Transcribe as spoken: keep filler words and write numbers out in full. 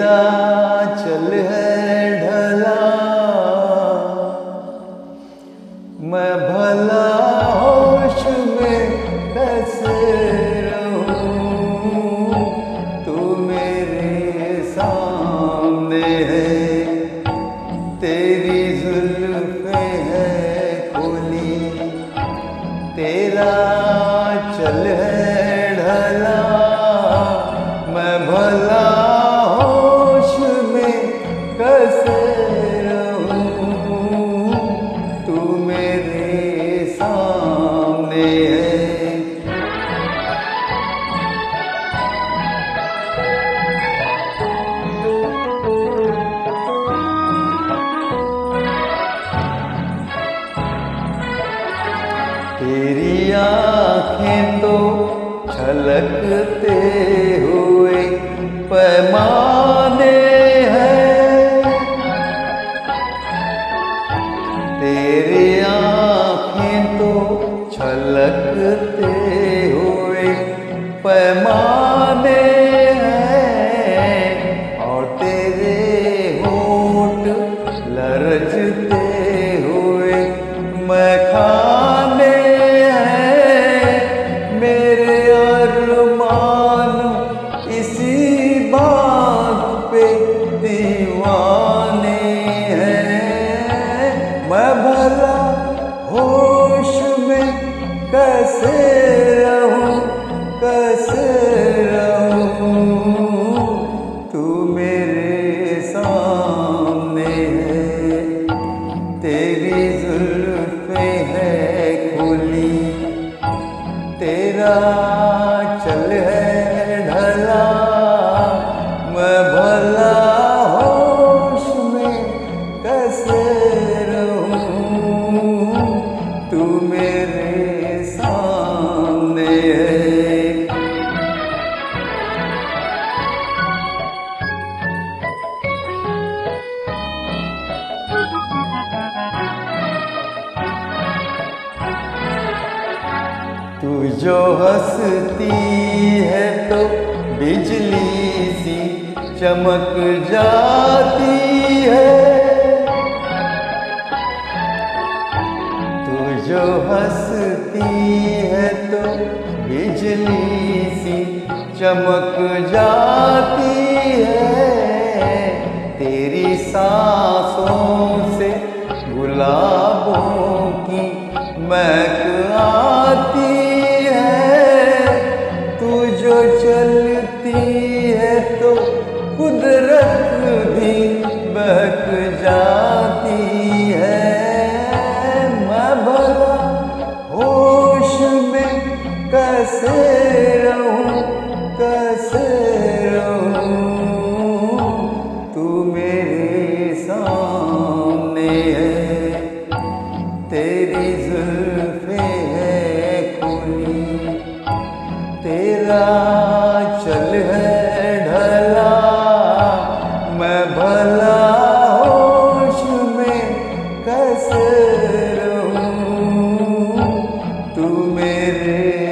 तेरा चल है ढला, मैं भला होश में कैसे रहूं, तू मेरे सामने है, तेरी जुल्फें है खुली, तेरा चल है ढला, मैं भला होश में कैसे रहूं, तू मेरे सामने है। तेरी आँखें तो छलकते हुए पैमाने हैं, तेरी आँखें तो छलकते हुए पैमाने हैं, और तेरे होठ लरजते हुए मैं खाने हैं, मेरे अरमान इसी बात पे दीवाने हैं, मैं भला होश में कैसे रहूं, कैसे रहूं, तू मेरे सामने है, तेरी जुल्फें है खुली, तेरा चल है ढला, मैं भला होश में कैसे रहूं, तू मेरे सामने है। तू जो हंसती है तो बिजली सी चमक जाती है, तू जो हंसती है तो बिजली सी चमक जाती है, तेरी सांसों से गुलाबों की महक आती है, तू जो चलती है तो कुदरत भी बहक जाती है, मैं भला होश में कैसे रहूं, कैसे रहूं, तू मेरे सामने है, तेरी जुल्फें है खुली, तेरा चल है ढला, मैं भला होश में कैसे रहूं, तू मेरे